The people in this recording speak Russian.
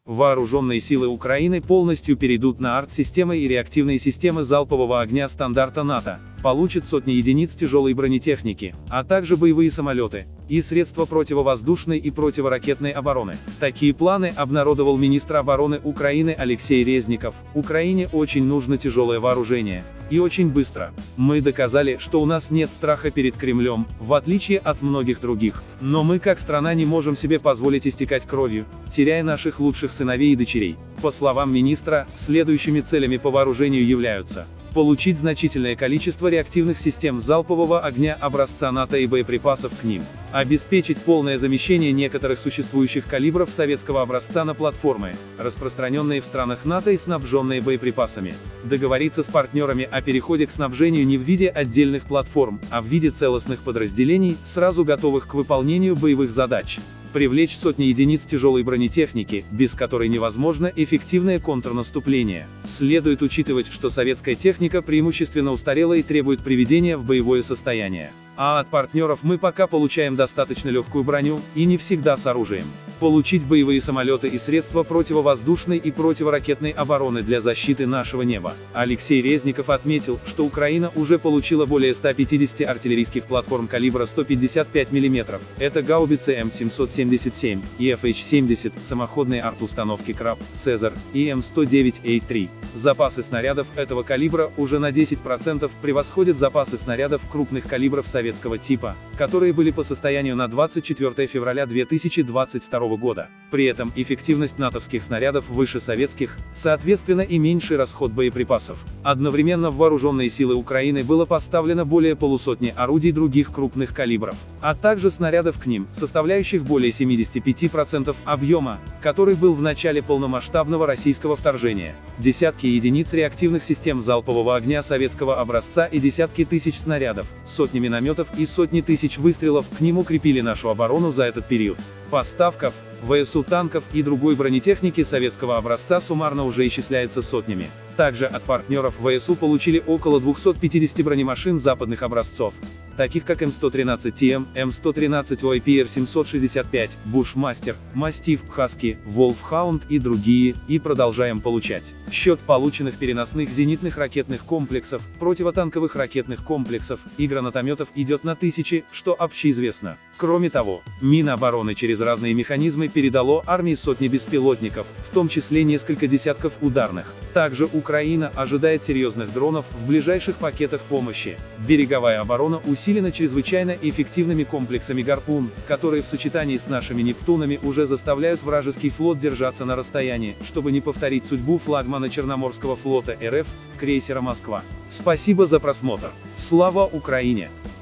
Вооруженные силы Украины полностью перейдут на арт-системы и реактивные системы залпового огня стандарта НАТО, получат сотни единиц тяжелой бронетехники, а также боевые самолеты и средства противовоздушной и противоракетной обороны. Такие планы обнародовал министр обороны Украины Алексей Резников. Украине очень нужно тяжелое вооружение. И очень быстро. Мы доказали, что у нас нет страха перед Кремлем, в отличие от многих других. Но мы как страна не можем себе позволить истекать кровью, теряя наших лучших сыновей и дочерей. По словам министра, следующими целями по вооружению являются: получить значительное количество реактивных систем залпового огня образца НАТО и боеприпасов к ним, обеспечить полное замещение некоторых существующих калибров советского образца на платформы, распространенные в странах НАТО и снабженные боеприпасами, договориться с партнерами о переходе к снабжению не в виде отдельных платформ, а в виде целостных подразделений, сразу готовых к выполнению боевых задач. Привлечь сотни единиц тяжелой бронетехники, без которой невозможно эффективное контрнаступление. Следует учитывать, что советская техника преимущественно устарела и требует приведения в боевое состояние. А от партнеров мы пока получаем достаточно легкую броню, и не всегда с оружием. Получить боевые самолеты и средства противовоздушной и противоракетной обороны для защиты нашего неба. Алексей Резников отметил, что Украина уже получила более 150 артиллерийских платформ калибра 155 мм. Это гаубицы М777 и FH-70, самоходные арт-установки Краб, Цезарь и М109А3. Запасы снарядов этого калибра уже на 10% превосходят запасы снарядов крупных калибров советского типа, которые были по состоянию на 24 февраля 2022 года. При этом эффективность натовских снарядов выше советских, соответственно и меньший расход боеприпасов. Одновременно в вооруженные силы Украины было поставлено более полусотни орудий других крупных калибров, а также снарядов к ним, составляющих более 75% объема, который был в начале полномасштабного российского вторжения. Десятки единиц реактивных систем залпового огня советского образца и десятки тысяч снарядов, сотни минометов и сотни тысяч выстрелов к ним укрепили нашу оборону за этот период. Поставка ВСУ танков и другой бронетехники советского образца суммарно уже исчисляется сотнями. Также от партнеров ВСУ получили около 250 бронемашин западных образцов, таких как М113ТМ, М113 ОИПР 765, Бушмастер, Мастиф, Хаски, Волфхаунд и другие, и продолжаем получать. Счет полученных переносных зенитных ракетных комплексов, противотанковых ракетных комплексов и гранатометов идет на тысячи, что общеизвестно. Кроме того, Минобороны через разные механизмы передало армии сотни беспилотников, в том числе несколько десятков ударных. Также Украина ожидает серьезных дронов в ближайших пакетах помощи. Береговая оборона усилена чрезвычайно эффективными комплексами «Гарпун», которые в сочетании с нашими «Нептунами» уже заставляют вражеский флот держаться на расстоянии, чтобы не повторить судьбу флагмана Черноморского флота РФ, крейсера «Москва». Спасибо за просмотр. Слава Украине!